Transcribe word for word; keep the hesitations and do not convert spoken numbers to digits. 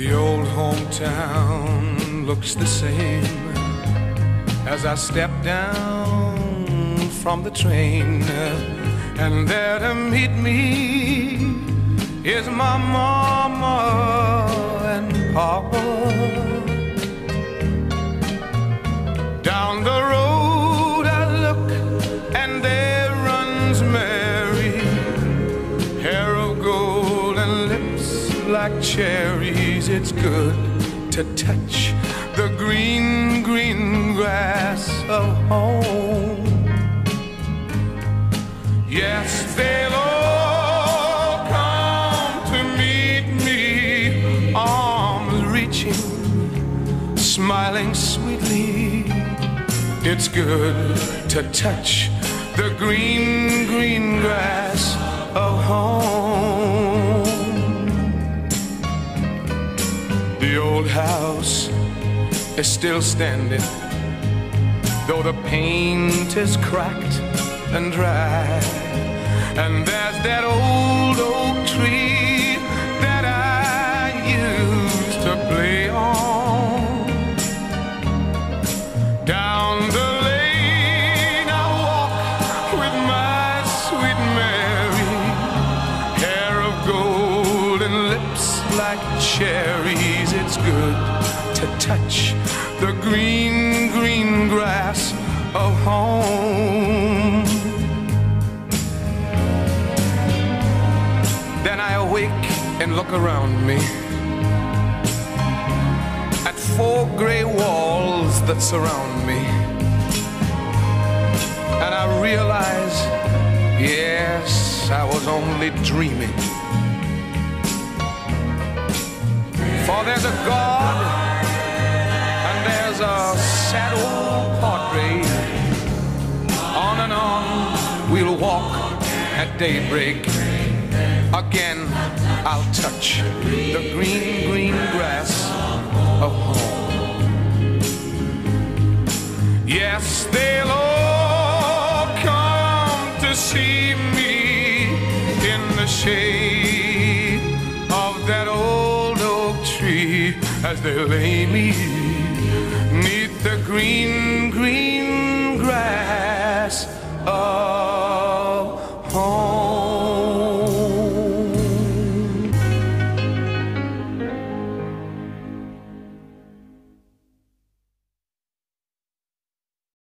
The old hometown looks the same as I step down from the train, and there to meet me is my mama and papa. Down the road I look, and there runs Mary, hair of gold and lips like cherries. It's good to touch the green, green grass of home. Yes, they'll all come to meet me, arms reaching, smiling sweetly. It's good to touch the green, green grass of home. The old house is still standing, though the paint is cracked and dry. And there's that old oak tree that I used to play on. Down the lane I walk with my sweet Mary, hair of gold and lips like cherries. It's good to touch the green, green grass of home. Then I awake and look around me at four gray walls that surround me, and I realize, yes, I was only dreaming. For there's a God and there's a sad old portrait. On and on we'll walk at daybreak. Again I'll touch the green, green grass of home. Yes, they'll all come to see me in the shade of that old oak tree, as they lay me neath the green, green grass of